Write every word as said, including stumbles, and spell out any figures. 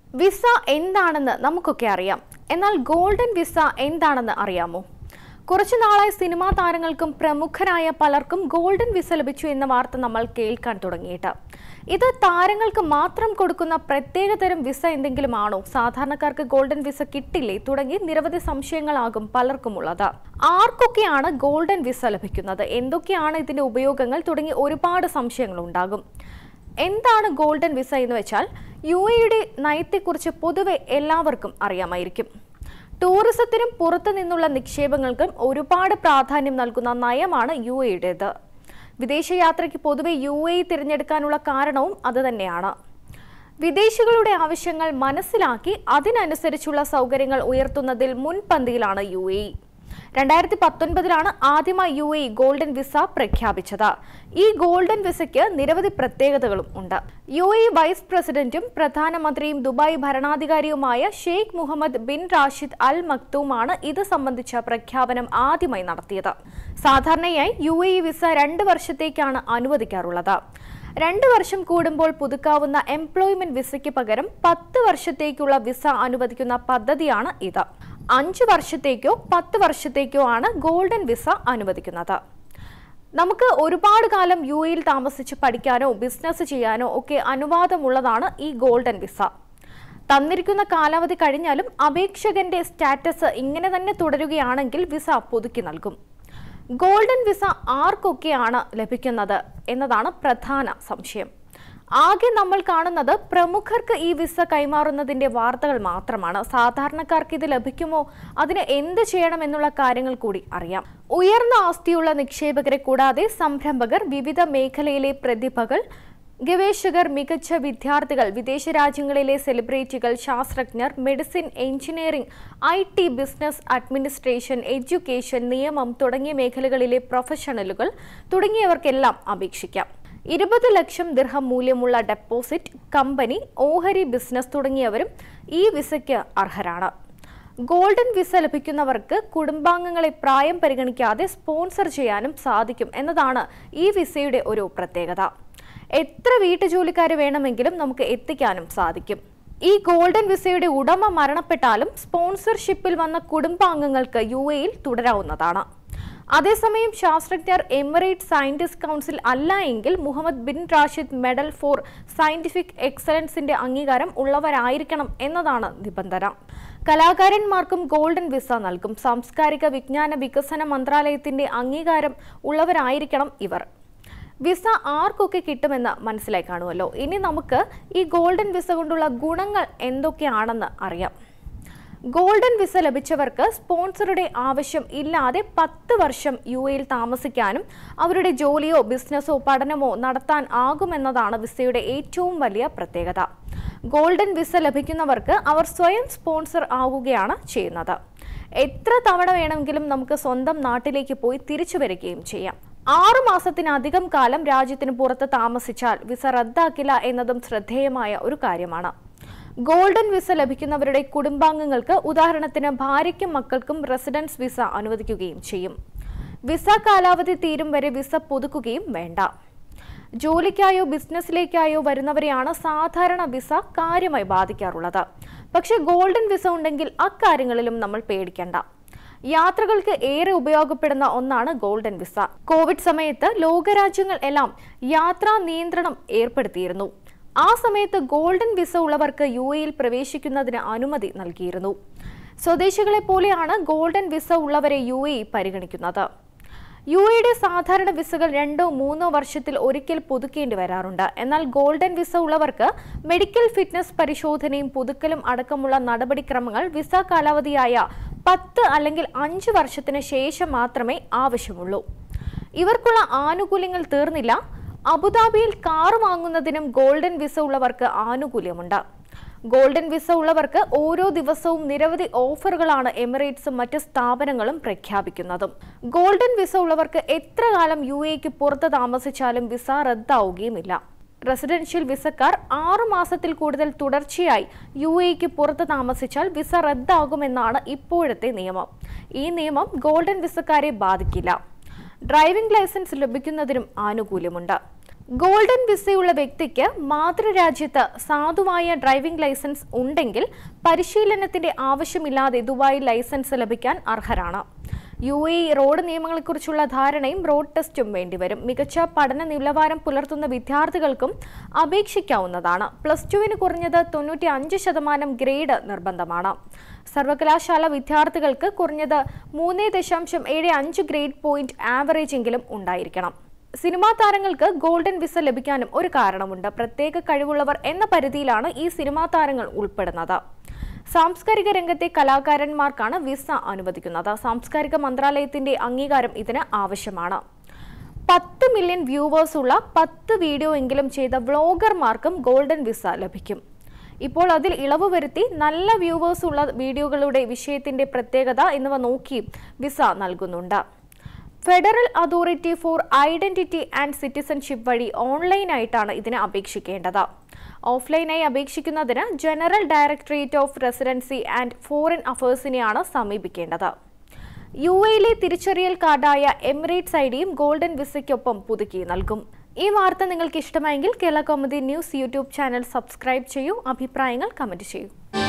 Visa എന്താണെന്ന് നമുക്കൊക്കെ അറിയാം. എന്നാൽ ഗോൾഡൻ വിസ എന്താണെന്ന് അറിയാമോ? കുറച്ചു നാളായി സിനിമാ താരങ്ങൾക്കും പ്രമുഖരായ പലർക്കും ഗോൾഡൻ വിസ ലഭിച്ചു എന്ന വാർത്ത നമ്മൾ കേൾക്കാൻ തുടങ്ങിയിട്ട്. ഇത് താരങ്ങൾക്ക് മാത്രം കൊടുക്കുന്ന പ്രത്യേകതരം വിസ എന്തെങ്കിലും ആണോ? സാധാരണക്കാർക്ക് ഗോൾഡൻ വിസ കിട്ടില്ലേ? തുടങ്ങി നിരവധി സംശയങ്ങളാകും പലർക്കും ഉള്ളത്. ആർക്കൊക്കെയാണ് ഗോൾഡൻ വിസ ലഭിക്കുന്നത്? എന്തൊക്കെയാണ് ഇതിന്റെ ഉപയോഗങ്ങൾ? തുടങ്ങി ഒരുപാട് സംശയങ്ങൾ ഉണ്ടാകും. എന്താണ് ഗോൾഡൻ വിസ എന്ന് വെച്ചാൽ, യു എയുടെ നയത്തെക്കുറിച്ച് പൊതുവെ എല്ലാവർക്കും അറിയാമായിരിക്കും. ടൂറിസത്തിനും പുറത്തു നിന്നുള്ള നിക്ഷേപങ്ങൾക്കും ഒരുപാട് പ്രാധാന്യം നൽകുന്ന നയമാണ് യു എയുടേത്. വിദേശയാത്രയ്ക്ക് പൊതുവെ യു എ തിരഞ്ഞെടുക്കാനുള്ള കാരണവും അതുതന്നെയാണ്. വിദേശികളുടെ ആവശ്യങ്ങൾ മനസ്സിലാക്കി അതിനനുസരിച്ചുള്ള സൗകര്യങ്ങൾ ഉയർത്തുന്നതിൽ മുൻപന്തിയിലാണ് യു എ. രണ്ടായിരത്തി പത്തൊൻപതിലാണ് ആദ്യമായി യു എ ഗോൾഡൻ വിസ പ്രഖ്യാപിച്ചത്. ഈ ഗോൾഡൻ വിസയ്ക്ക് നിരവധി പ്രത്യേകതകളും ഉണ്ട്. യു എ വൈസ് പ്രസിഡന്റും പ്രധാനമന്ത്രിയും ദുബായ് ഭരണാധികാരിയുമായ Sheikh Mohammed bin Rashid Al മക്തൂമാണ് ഇത് സംബന്ധിച്ച പ്രഖ്യാപനം ആദ്യമായി നടത്തിയത്. സാധാരണയായി യു എ വിസ രണ്ട് വർഷത്തേക്കാണ് അനുവദിക്കാറുള്ളത്. രണ്ട് വർഷം കൂടുമ്പോൾ പുതുക്കാവുന്ന എംപ്ലോയ്മെന്റ് വിസയ്ക്ക് പകരം പത്ത് വർഷത്തേക്കുള്ള വിസ അനുവദിക്കുന്ന പദ്ധതിയാണ് ഇത്. അഞ്ചു വർഷത്തേക്കോ പത്ത് വർഷത്തേക്കോ ആണ് ഗോൾഡൻ വിസ അനുവദിക്കുന്നത്. നമുക്ക് ഒരുപാട് കാലം യു എയിൽ താമസിച്ച് പഠിക്കാനോ ബിസിനസ് ചെയ്യാനോ ഒക്കെ അനുവാദമുള്ളതാണ് ഈ ഗോൾഡൻ വിസ. തന്നിരിക്കുന്ന കാലാവധി കഴിഞ്ഞാലും അപേക്ഷകന്റെ സ്റ്റാറ്റസ് ഇങ്ങനെ തന്നെ തുടരുകയാണെങ്കിൽ വിസ പുതുക്കി നൽകും. ഗോൾഡൻ വിസ ആർക്കൊക്കെയാണ് ലഭിക്കുന്നത് എന്നതാണ് പ്രധാന സംശയം. ആകെ നമ്മൾ കാണുന്നത് പ്രമുഖർക്ക് ഈ വിസ കൈമാറുന്നതിന്റെ വാർത്തകൾ മാത്രമാണ്. സാധാരണക്കാർക്ക് ഇത് ലഭിക്കുമോ? അതിന് എന്ത് ചെയ്യണം എന്നുള്ള കാര്യങ്ങൾ കൂടി അറിയാം. ഉയർന്ന ആസ്തിയുള്ള നിക്ഷേപകരെ കൂടാതെ സംരംഭകർ, വിവിധ മേഖലയിലെ പ്രതിഭകൾ, ഗവേഷകർ, മികച്ച വിദ്യാർത്ഥികൾ, വിദേശ രാജ്യങ്ങളിലെ സെലിബ്രിറ്റികൾ, ശാസ്ത്രജ്ഞർ, medicine, engineering, I T, business, administration, education, നിയമം തുടങ്ങിയ മേഖലകളിലെ പ്രൊഫഷണലുകൾ തുടങ്ങിയവർക്കെല്ലാം അപേക്ഷിക്കാം. ഇരുപത് ലക്ഷം ദിർഹം മൂല്യമുള്ള ഡെപ്പോസിറ്റ്, കമ്പനി, ഓഹരി ബിസിനസ് തുടങ്ങിയവരും ഈ വിസയ്ക്ക് അർഹരാണ്. ഗോൾഡൻ വിസ ലഭിക്കുന്നവർക്ക് കുടുംബാംഗങ്ങളെ പ്രായം പരിഗണിക്കാതെ സ്പോൺസർ ചെയ്യാനും സാധിക്കും എന്നതാണ് ഈ വിസയുടെ ഒരു പ്രത്യേകത. എത്ര വീട്ടുജോലിക്കാരെ വേണമെങ്കിലും നമുക്ക് എത്തിക്കാനും സാധിക്കും. ഈ ഗോൾഡൻ വിസയുടെ ഉടമ മരണപ്പെട്ടാലും സ്പോൺസർഷിപ്പിൽ വന്ന കുടുംബാംഗങ്ങൾക്ക് യു എയിൽ തുടരാവുന്നതാണ്. അതേസമയം ശാസ്ത്രജ്ഞർ എമിറേറ്റ് സയന്റിസ്റ്റ് കൗൺസിൽ അല്ല എങ്കിൽ Mohammed bin Rashid medal for scientific എക്സലൻസിന്റെ അംഗീകാരം ഉള്ളവരായിരിക്കണം എന്നതാണ് നിബന്ധന. കലാകാരന്മാർക്കും ഗോൾഡൻ വിസ നൽകും. സാംസ്കാരിക വിജ്ഞാന വികസന മന്ത്രാലയത്തിന്റെ അംഗീകാരം ഉള്ളവരായിരിക്കണം ഇവർ. വിസ ആർക്കൊക്കെ കിട്ടുമെന്ന് മനസ്സിലായി കാണുമല്ലോ. ഇനി നമുക്ക് ഈ ഗോൾഡൻ വിസ കൊണ്ടുള്ള ഗുണങ്ങൾ എന്തൊക്കെയാണെന്ന് അറിയാം. ഗോൾഡൻ വിസ ലഭിച്ചവർക്ക് സ്പോൺസറുടെ ആവശ്യം ഇല്ലാതെ പത്ത് വർഷം യു എയിൽ താമസിക്കാനും അവരുടെ ജോലിയോ ബിസിനസ്സോ പഠനമോ നടത്താൻ ആകുമെന്നതാണ് വിസയുടെ ഏറ്റവും വലിയ പ്രത്യേകത. ഗോൾഡൻ വിസ ലഭിക്കുന്നവർക്ക് അവർ സ്വയം സ്പോൺസർ ആവുകയാണ് ചെയ്യുന്നത്. എത്ര തവണ വേണമെങ്കിലും നമുക്ക് സ്വന്തം നാട്ടിലേക്ക് പോയി തിരിച്ചു വരികയും ചെയ്യാം. ആറു മാസത്തിനധികം കാലം രാജ്യത്തിന് പുറത്ത് താമസിച്ചാൽ വിസ റദ്ദാക്കില്ല എന്നതും ശ്രദ്ധേയമായ ഒരു കാര്യമാണ്. ഗോൾഡൻ വിസ ലഭിക്കുന്നവരുടെ കുടുംബാംഗങ്ങൾക്ക്, ഉദാഹരണത്തിന് ഭാര്യയ്ക്കും മക്കൾക്കും റെസിഡൻസ് വിസ അനുവദിക്കുകയും ചെയ്യും. വിസ കാലാവധി തീരും വരെ വിസ പുതുക്കുകയും വേണ്ട. ജോലിക്കായോ ബിസിനസ്സിലേക്കായോ വരുന്നവരെയാണ് സാധാരണ വിസ കാര്യമായി ബാധിക്കാറുള്ളത്. പക്ഷെ ഗോൾഡൻ വിസ ഉണ്ടെങ്കിൽ അക്കാര്യങ്ങളിലും നമ്മൾ പേടിക്കേണ്ട. യാത്രകൾക്ക് ഏറെ ഉപയോഗപ്പെടുന്ന ഒന്നാണ് ഗോൾഡൻ വിസ. കോവിഡ് സമയത്ത് ലോകരാജ്യങ്ങൾ എല്ലാം യാത്രാ നിയന്ത്രണം ഏർപ്പെടുത്തിയിരുന്നു. ആ സമയത്ത് ഗോൾഡൻ വിസ ഉള്ളവർക്ക് യു എയിൽ പ്രവേശിക്കുന്നതിന് അനുമതി നൽകിയിരുന്നു. സ്വദേശികളെ പോലെയാണ് ഗോൾഡൻ വിസ ഉള്ളവരെ യു എ പരിഗണിക്കുന്നത്. യു എയുടെ സാധാരണ വിസകൾ രണ്ടോ മൂന്നോ വർഷത്തിൽ ഒരിക്കൽ പുതുക്കേണ്ടി വരാറുണ്ട്. എന്നാൽ ഗോൾഡൻ വിസ ഉള്ളവർക്ക് മെഡിക്കൽ ഫിറ്റ്നസ് പരിശോധനയും പുതുക്കലും അടക്കമുള്ള നടപടിക്രമങ്ങൾ വിസ കാലാവധിയായ പത്ത് അല്ലെങ്കിൽ അഞ്ച് വർഷത്തിന് ശേഷം മാത്രമേ ആവശ്യമുള്ളൂ. ഇവർക്കുള്ള ആനുകൂല്യങ്ങൾ തീർന്നില്ല. അബുദാബിയിൽ കാർ വാങ്ങുന്നതിനും ഗോൾഡൻ വിസ ഉള്ളവർക്ക് ആനുകൂല്യമുണ്ട്. ഗോൾഡൻ വിസ ഉള്ളവർക്ക് ഓരോ ദിവസവും നിരവധി ഓഫറുകളാണ് എമിറേറ്റ്സും മറ്റ് സ്ഥാപനങ്ങളും പ്രഖ്യാപിക്കുന്നതും. ഗോൾഡൻ വിസ ഉള്ളവർക്ക് എത്ര കാലം യു എക്ക് പുറത്ത് താമസിച്ചാലും വിസ റദ്ദാവുകയുമില്ല. റെസിഡൻഷ്യൽ വിസക്കാർ ആറു മാസത്തിൽ കൂടുതൽ തുടർച്ചയായി യു എക്ക് പുറത്ത് താമസിച്ചാൽ വിസ റദ്ദാകുമെന്നാണ് ഇപ്പോഴത്തെ നിയമം. ഈ നിയമം ഗോൾഡൻ വിസക്കാരെ ബാധിക്കില്ല. ഡ്രൈവിംഗ് ലൈസൻസ് ലഭിക്കുന്നതിനും ആനുകൂല്യമുണ്ട്. ഗോൾഡൻ വിസയുള്ള വ്യക്തിക്ക് മാതൃരാജ്യത്ത് സാധുവായ ഡ്രൈവിംഗ് ലൈസൻസ് ഉണ്ടെങ്കിൽ പരിശീലനത്തിന്റെ ആവശ്യമില്ലാതെ ദുബായിൽ ലൈസൻസ് ലഭിക്കാൻ അർഹരാണ്. യു എ ഇ റോഡ് നിയമങ്ങളെക്കുറിച്ചുള്ള ധാരണയും റോഡ് ടെസ്റ്റും വേണ്ടിവരും. മികച്ച പഠന നിലവാരം പുലർത്തുന്ന വിദ്യാർത്ഥികൾക്കും അപേക്ഷിക്കാവുന്നതാണ്. പ്ലസ് ടുവിന് കുറഞ്ഞത് തൊണ്ണൂറ്റി അഞ്ച് ശതമാനം ഗ്രേഡ് നിർബന്ധമാണ്. സർവകലാശാല വിദ്യാർത്ഥികൾക്ക് കുറഞ്ഞത് മൂന്ന് ദശാംശം ഏഴ് അഞ്ച് ഗ്രേഡ് പോയിന്റ് ആവറേജ് എങ്കിലും ഉണ്ടായിരിക്കണം. സിനിമാ താരങ്ങൾക്ക് ഗോൾഡൻ വിസ ലഭിക്കാനും ഒരു കാരണമുണ്ട്. പ്രത്യേക കഴിവുള്ളവർ എന്ന പരിധിയിലാണ് ഈ സിനിമാ താരങ്ങൾ ഉൾപ്പെടുന്നത്. സാംസ്കാരിക രംഗത്തെ കലാകാരന്മാർക്കാണ് വിസ അനുവദിക്കുന്നത്. സാംസ്കാരിക മന്ത്രാലയത്തിന്റെ അംഗീകാരം ഇതിന് ആവശ്യമാണ്. പത്ത് മില്യൺ വ്യൂവേഴ്സ് ഉള്ള പത്ത് വീഡിയോ എങ്കിലും ചെയ്ത വ്ളോഗർമാർക്കും ഗോൾഡൻ വിസ ലഭിക്കും. ഇപ്പോൾ അതിൽ ഇളവ് വരുത്തി നല്ല വ്യൂവേഴ്സ് ഉള്ള വീഡിയോകളുടെ വിഷയത്തിന്റെ പ്രത്യേകത എന്നിവ നോക്കി വിസ നൽകുന്നുണ്ട്. Federal authority for identity and citizenship വഴി ഓൺലൈനായിട്ടാണ് ഇതിന് അപേക്ഷിക്കേണ്ടത്. ഓഫ്ലൈനായി അപേക്ഷിക്കുന്നതിന് general directorate of residency and foreign അഫയേഴ്സിനെയാണ് സമീപിക്കേണ്ടത്. യു എയിലെ തിരിച്ചറിയൽ കാർഡായ എമിറേറ്റ്സ് ഐ ഡിയും ഗോൾഡൻ വിസയ്ക്കൊപ്പം പുതുക്കി നൽകും. ഈ വാർത്ത നിങ്ങൾക്ക് ഇഷ്ടമായെങ്കിൽ Kerala Kaumudi news YouTube channel subscribe ചെയ്യൂ. അഭിപ്രായങ്ങൾ കമന്റ് ചെയ്യൂ.